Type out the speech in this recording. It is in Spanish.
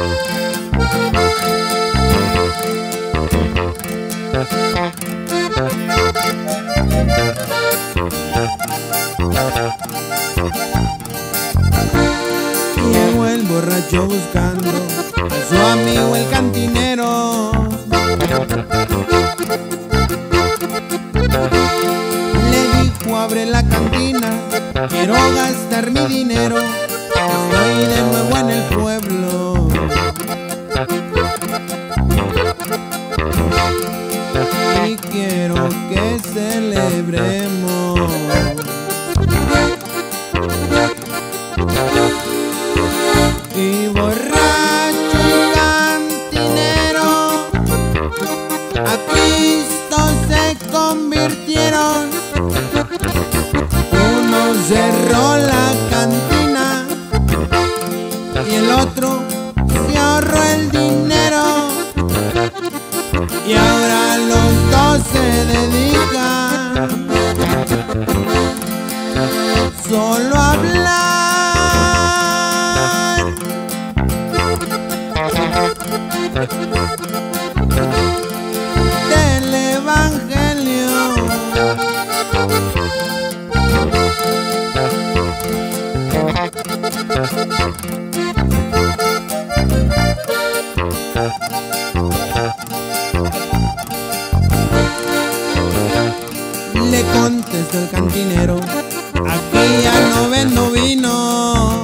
Llegó el borracho buscando a su amigo el cantinero. Le dijo: abre la cantina, quiero gastar mi dinero, estoy de nuevo en el pueblo. Y quiero que celebremos. Y borracho y cantinero a Cristo se convirtieron. Uno cerró la cantina y el otro se ahorró el dinero. Y ahora los dos se dedican solo a hablar del evangelio. Le contestó el cantinero: aquí ya no vendo vino.